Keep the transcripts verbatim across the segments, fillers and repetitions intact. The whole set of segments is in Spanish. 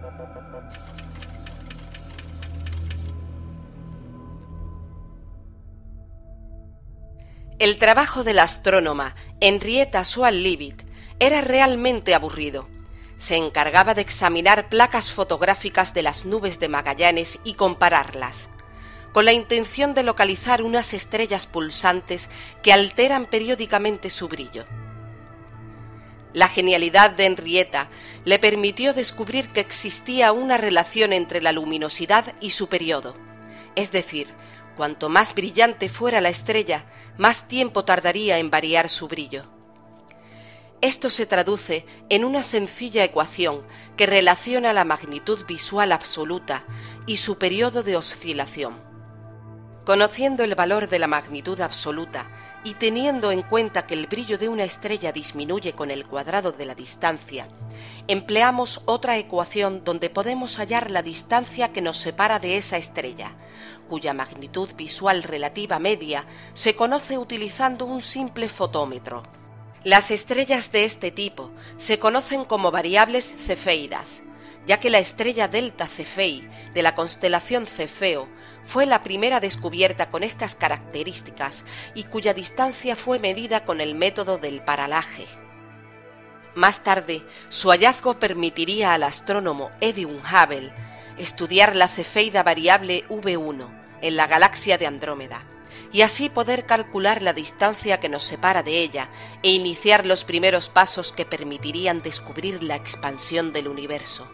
El trabajo de la astrónoma Henrietta Soal-Leavitt era realmente aburrido. Se encargaba de examinar placas fotográficas de las nubes de Magallanes y compararlas, con la intención de localizar unas estrellas pulsantes que alteran periódicamente su brillo. La genialidad de Henrietta le permitió descubrir que existía una relación entre la luminosidad y su periodo, es decir, cuanto más brillante fuera la estrella, más tiempo tardaría en variar su brillo. Esto se traduce en una sencilla ecuación que relaciona la magnitud visual absoluta y su periodo de oscilación. Conociendo el valor de la magnitud absoluta y teniendo en cuenta que el brillo de una estrella disminuye con el cuadrado de la distancia, empleamos otra ecuación donde podemos hallar la distancia que nos separa de esa estrella, cuya magnitud visual relativa media se conoce utilizando un simple fotómetro. Las estrellas de este tipo se conocen como variables cefeidas, ya que la estrella Delta Cephei de la constelación Cefeo fue la primera descubierta con estas características y cuya distancia fue medida con el método del paralaje. Más tarde, su hallazgo permitiría al astrónomo Edwin Hubble estudiar la cefeida variable V uno en la galaxia de Andrómeda, y así poder calcular la distancia que nos separa de ella e iniciar los primeros pasos que permitirían descubrir la expansión del universo.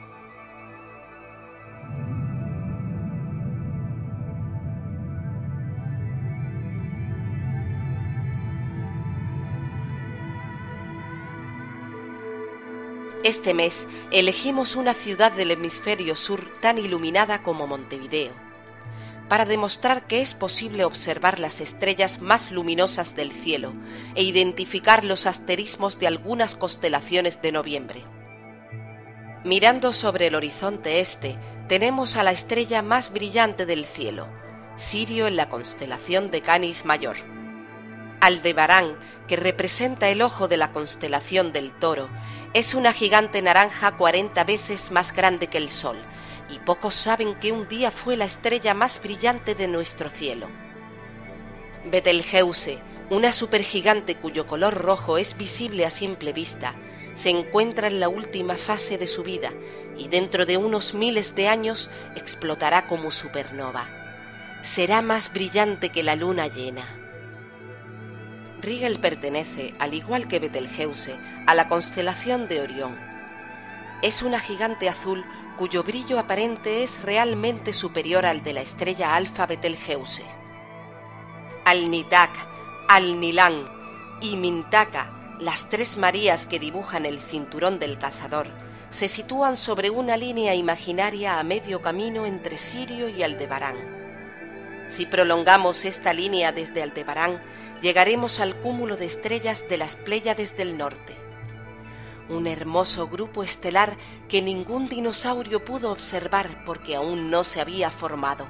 Este mes elegimos una ciudad del hemisferio sur tan iluminada como Montevideo, para demostrar que es posible observar las estrellas más luminosas del cielo e identificar los asterismos de algunas constelaciones de noviembre. Mirando sobre el horizonte este, tenemos a la estrella más brillante del cielo, Sirio en la constelación de Canis Mayor. Aldebarán, que representa el ojo de la constelación del Toro, es una gigante naranja cuarenta veces más grande que el Sol, y pocos saben que un día fue la estrella más brillante de nuestro cielo. Betelgeuse, una supergigante cuyo color rojo es visible a simple vista, se encuentra en la última fase de su vida y dentro de unos miles de años explotará como supernova. Será más brillante que la luna llena. Rigel pertenece, al igual que Betelgeuse, a la constelación de Orión. Es una gigante azul cuyo brillo aparente es realmente superior al de la estrella Alfa Betelgeuse. Alnitak, Alnilan y Mintaka, las tres Marías que dibujan el cinturón del cazador, se sitúan sobre una línea imaginaria a medio camino entre Sirio y Aldebarán. Si prolongamos esta línea desde Aldebarán, llegaremos al cúmulo de estrellas de las Pléyades del norte. Un hermoso grupo estelar que ningún dinosaurio pudo observar porque aún no se había formado.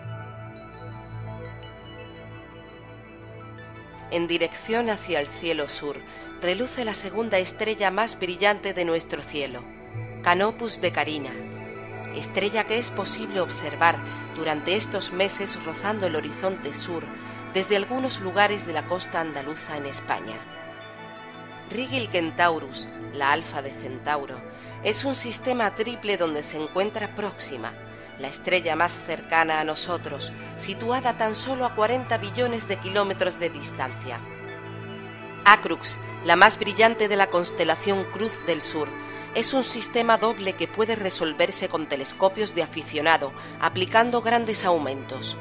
En dirección hacia el cielo sur, reluce la segunda estrella más brillante de nuestro cielo, Canopus de Carina, estrella que es posible observar durante estos meses rozando el horizonte sur desde algunos lugares de la costa andaluza en España. Rigil Kentaurus, la Alfa de Centauro, es un sistema triple donde se encuentra Próxima, la estrella más cercana a nosotros, situada tan solo a cuarenta billones de kilómetros de distancia. Acrux, la más brillante de la constelación Cruz del Sur, es un sistema doble que puede resolverse con telescopios de aficionado, aplicando grandes aumentos.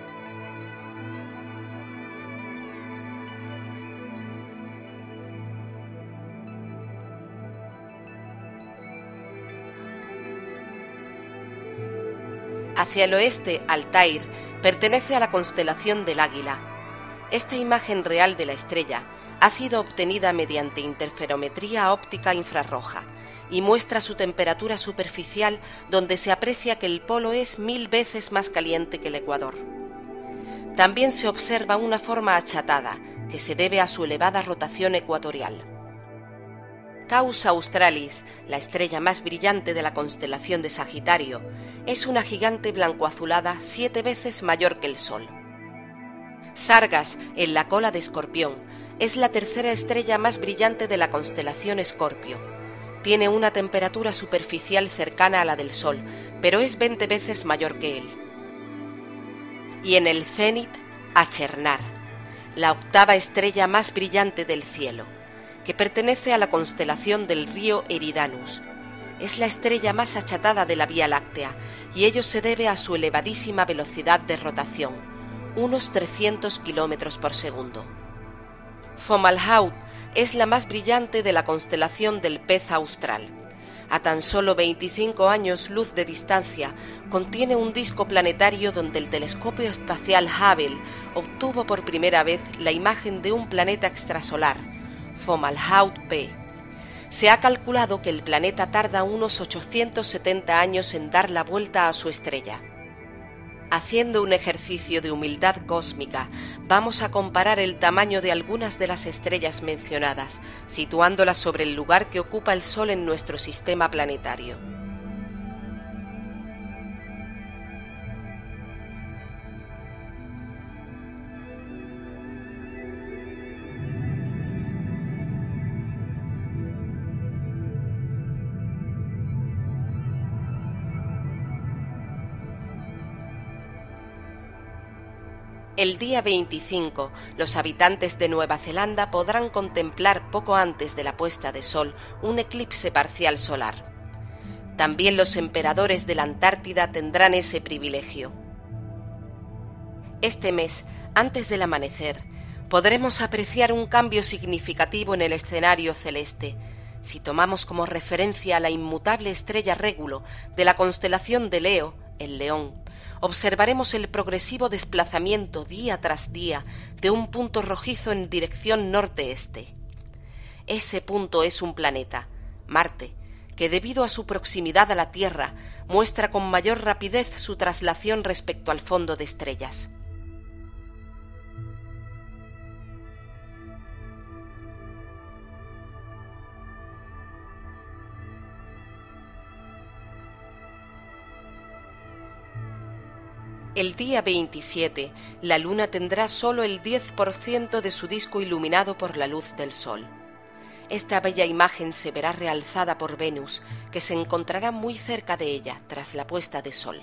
Hacia el oeste, Altair pertenece a la constelación del Águila. Esta imagen real de la estrella ha sido obtenida mediante interferometría óptica infrarroja y muestra su temperatura superficial, donde se aprecia que el polo es mil veces más caliente que el ecuador. También se observa una forma achatada, que se debe a su elevada rotación ecuatorial. Caus Australis, la estrella más brillante de la constelación de Sagitario, es una gigante blancoazulada siete veces mayor que el Sol. Sargas, en la cola de Escorpión, es la tercera estrella más brillante de la constelación Escorpio. Tiene una temperatura superficial cercana a la del Sol, pero es veinte veces mayor que él. Y en el cénit, Achernar, la octava estrella más brillante del cielo, que pertenece a la constelación del río Eridanus. Es la estrella más achatada de la Vía Láctea, y ello se debe a su elevadísima velocidad de rotación, unos trescientos kilómetros por segundo. Fomalhaut es la más brillante de la constelación del Pez Austral. A tan solo veinticinco años luz de distancia, contiene un disco planetario donde el telescopio espacial Hubble obtuvo por primera vez la imagen de un planeta extrasolar, Fomalhaut B. Se ha calculado que el planeta tarda unos ochocientos setenta años en dar la vuelta a su estrella. Haciendo un ejercicio de humildad cósmica, vamos a comparar el tamaño de algunas de las estrellas mencionadas, situándolas sobre el lugar que ocupa el Sol en nuestro sistema planetario. El día veinticinco, los habitantes de Nueva Zelanda podrán contemplar poco antes de la puesta de sol un eclipse parcial solar. También los emperadores de la Antártida tendrán ese privilegio. Este mes, antes del amanecer, podremos apreciar un cambio significativo en el escenario celeste, si tomamos como referencia a la inmutable estrella Régulo de la constelación de Leo, el León. Observaremos el progresivo desplazamiento día tras día de un punto rojizo en dirección norte-este. Ese punto es un planeta, Marte, que debido a su proximidad a la Tierra muestra con mayor rapidez su traslación respecto al fondo de estrellas. El día veintisiete, la Luna tendrá solo el diez por ciento de su disco iluminado por la luz del Sol. Esta bella imagen se verá realzada por Venus, que se encontrará muy cerca de ella tras la puesta de sol.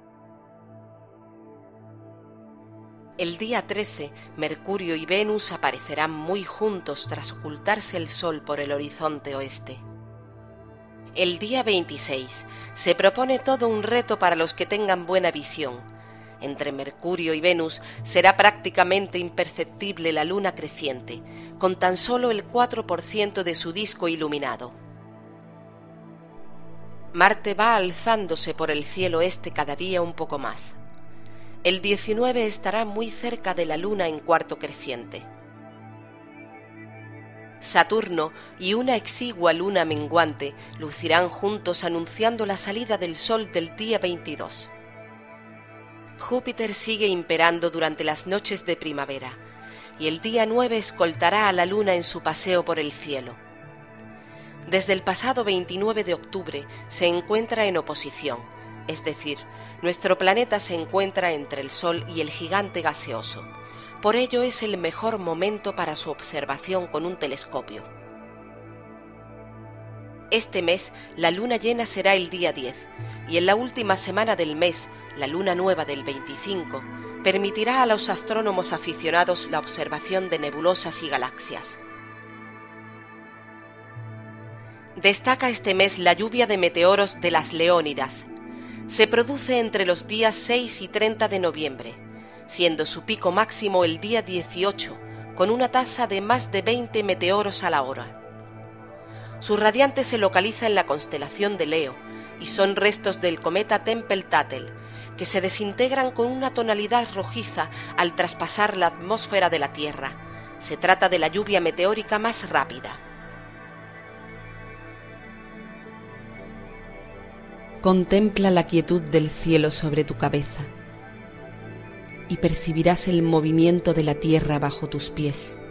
El día trece, Mercurio y Venus aparecerán muy juntos tras ocultarse el Sol por el horizonte oeste. El día veintiséis, se propone todo un reto para los que tengan buena visión. Entre Mercurio y Venus será prácticamente imperceptible la luna creciente, con tan solo el cuatro por ciento de su disco iluminado. Marte va alzándose por el cielo este cada día un poco más. El diecinueve estará muy cerca de la luna en cuarto creciente. Saturno y una exigua luna menguante lucirán juntos anunciando la salida del Sol del día veintidós. Júpiter sigue imperando durante las noches de primavera, y el día nueve escoltará a la Luna en su paseo por el cielo. Desde el pasado veintinueve de octubre se encuentra en oposición, es decir, nuestro planeta se encuentra entre el Sol y el gigante gaseoso. Por ello es el mejor momento para su observación con un telescopio. Este mes la luna llena será el día diez, y en la última semana del mes, la luna nueva del veinticinco, permitirá a los astrónomos aficionados la observación de nebulosas y galaxias. Destaca este mes la lluvia de meteoros de las Leónidas. Se produce entre los días seis y treinta de noviembre, siendo su pico máximo el día dieciocho, con una tasa de más de veinte meteoros a la hora. Su radiante se localiza en la constelación de Leo y son restos del cometa Tempel-Tuttle, que se desintegran con una tonalidad rojiza al traspasar la atmósfera de la Tierra. Se trata de la lluvia meteórica más rápida. Contempla la quietud del cielo sobre tu cabeza y percibirás el movimiento de la tierra bajo tus pies.